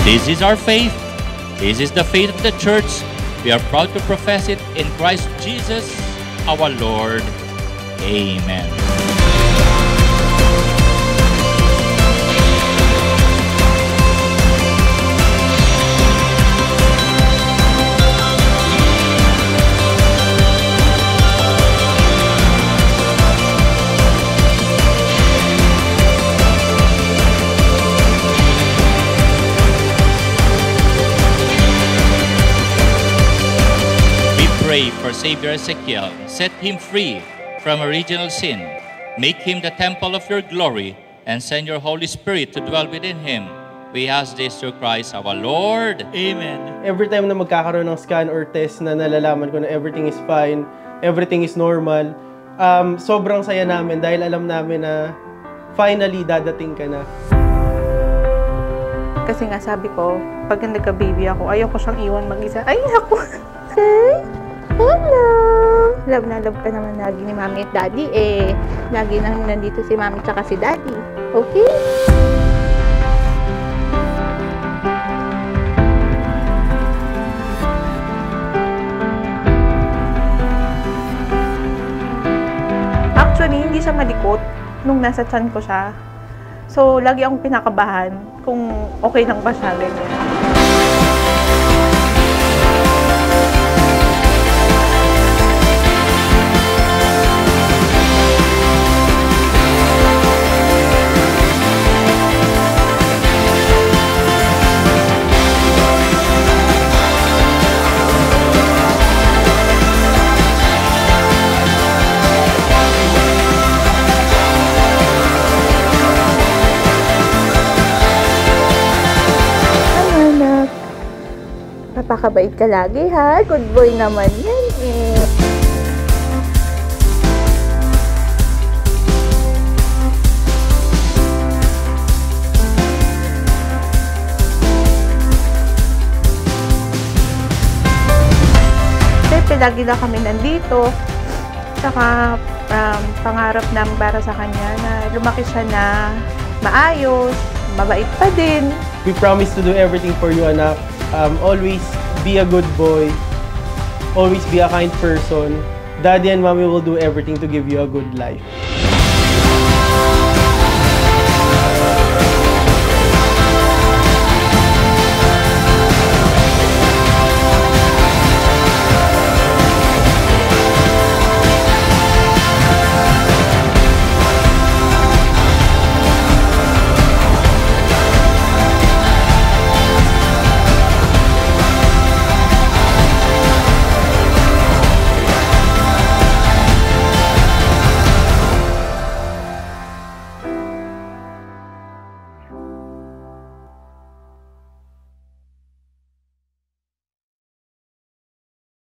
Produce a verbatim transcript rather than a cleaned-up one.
This is our faith. This is the faith of the church. We are proud to profess it in Christ Jesus, our Lord. Amen. Pray for Savior Ezekiel. Set him free from original sin. Make him the temple of your glory, and send your Holy Spirit to dwell within him. We ask this through Christ our Lord. Amen. Every time na magkakaroon ng scan or test na nalalaman ko na everything is fine, everything is normal, um, sobrang saya namin dahil alam namin na finally dadating ka na. Kasi nga sabi ko, pag nagka-baby ako, ayoko siyang iwan mag-isa. Ay, ako! Okay? Hello! Love na love ka naman lagi ni Mami at Daddy. Eh, lagi nang nandito si Mami tsaka si Daddy. Okay? Actually, hindi siya malikot nung nasa tiyan ko siya. So, lagi akong pinakabahan kung okay lang ba siya, ganyan. Napakabait ka lagi, ha? Good boy naman yan, eh. Siyempre, lagi na kami nandito. Saka, um, pangarap namin para sa kanya na lumaki siya na maayos, mabait pa din. We promise to do everything for you, anak. Um, always be a good boy. Always be a kind person. Daddy and Mommy will do everything to give you a good life.